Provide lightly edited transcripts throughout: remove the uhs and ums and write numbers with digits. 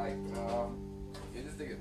like, yeah, just dig it.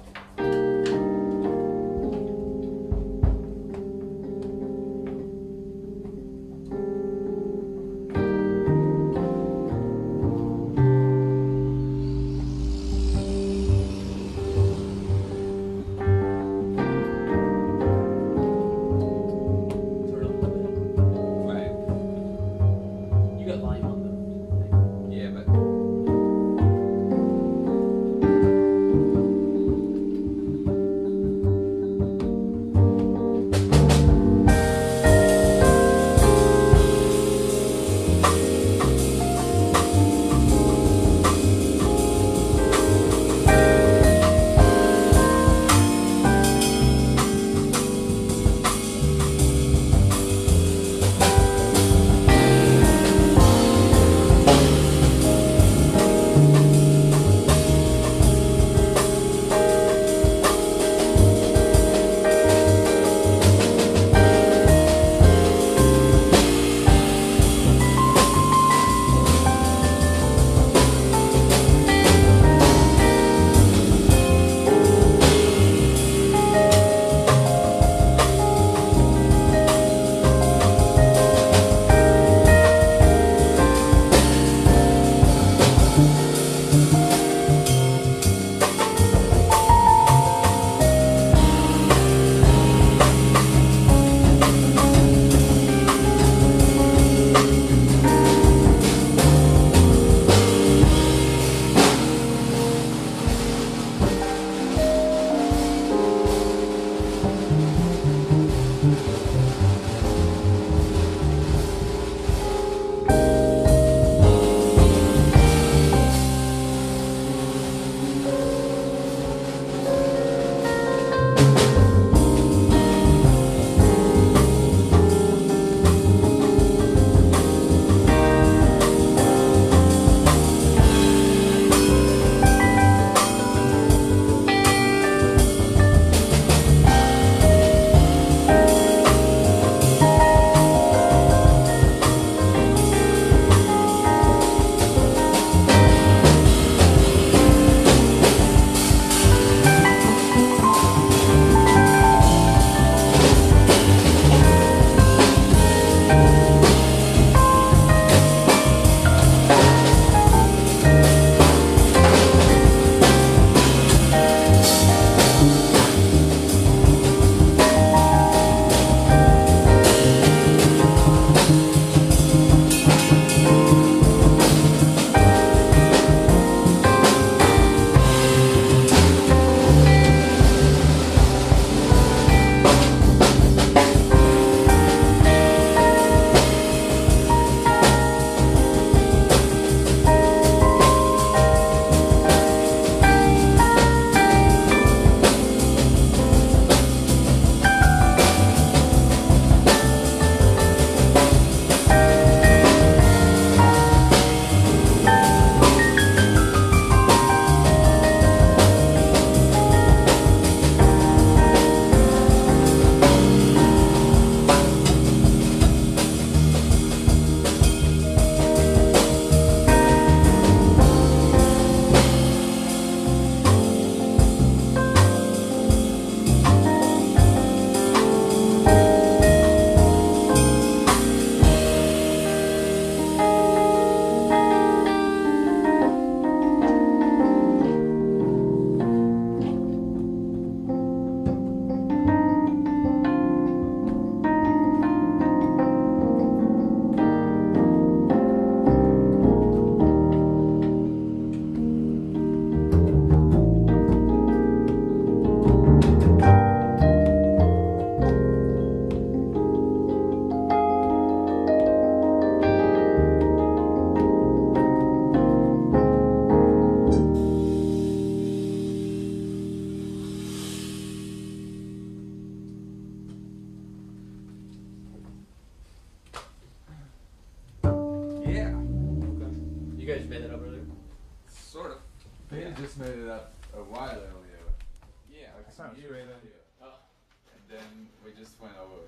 just made it up a while earlier. Yeah, like Sounds years great. earlier. Oh, And then we just went over.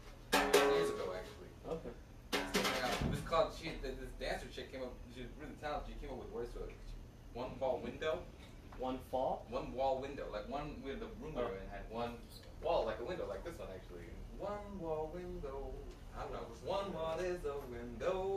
Years ago, actually. okay. Yeah, this called this dancer chick came up. She was really talented. She came up with words for it. one wall window. One fall? One wall window, like one with the room we were in had one wall, like a window, like this one actually. One wall window. I don't know. One wall is a window.